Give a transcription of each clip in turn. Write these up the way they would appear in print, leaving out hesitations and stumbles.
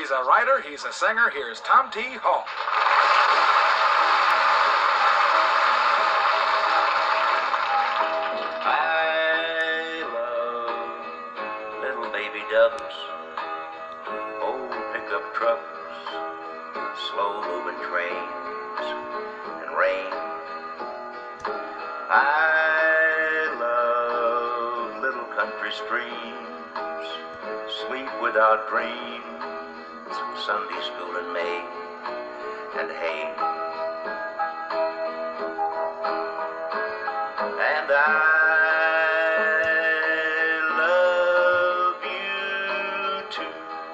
He's a writer, he's a singer. Here's Tom T. Hall. I love little baby ducks, old pickup trucks, slow-moving trains, and rain. I love little country streams, sweet without dreams, Sunday school in May, and hay. And I love you too.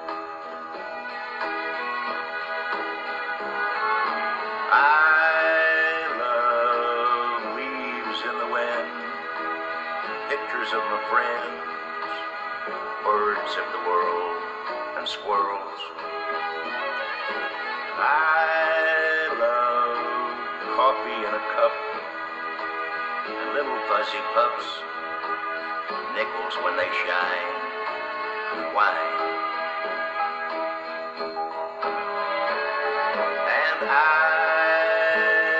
I love leaves in the wind, pictures of my friends, birds of the world, and squirrels. I love coffee in a cup, and little fuzzy pups, nickels when they shine, and wine. And I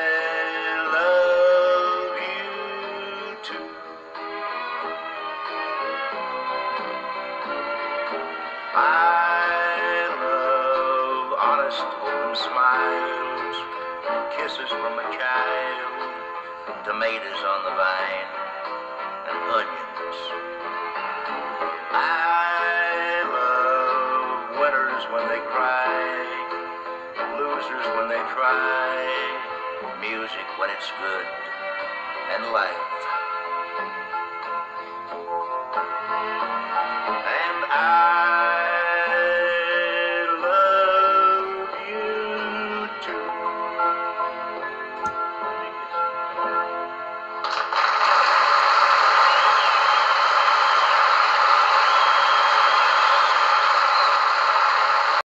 love you too. I love honest, open smiles, kisses from a child, tomatoes on the vine, and onions. I love winners when they cry, losers when they try, music when it's good, and life